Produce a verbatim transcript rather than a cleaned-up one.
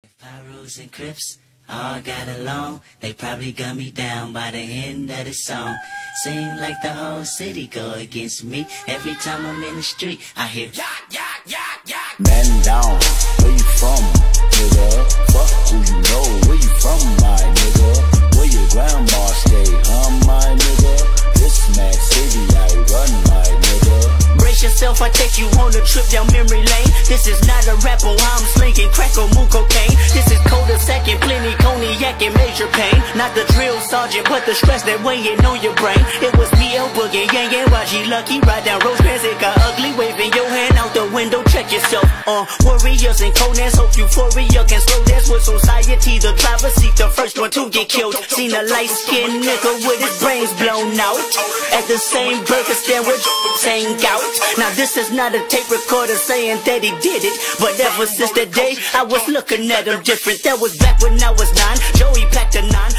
Pyros and Crips all got along. They probably gun me down by the end of the song. Seem like the whole city go against me. Every time I'm in the street, I hear yak, yak, yak, yak. Man down, where you from, nigga? Fuck who you know, where you from, my nigga? Where your grandma stay, huh, my nigga? This Mac City, I run, my nigga. Brace yourself, I take you on a trip down memory lane. This is not a rap, or I'm slinging crack or moon cocaine. This is cul-de-sac and plenty cognac and major pain. Not the drill sergeant, but the stress that weighing on your brain. It was me, El Boogie, Yang and Y G Lucky. Ride down Rosecrans, it got ugly. Waving your hand out the window, check yourself. Uh, warriors and Conans, hope euphoria can slow dance with society. The driver seat, the first one to get killed. Seen a light-skinned nigga with his brains blown out at the same burger stand with saying out. Now this is not a tape recorder saying that he did it, but ever since that day I was looking at him different. That was back when I was nine. Joey packed a nine.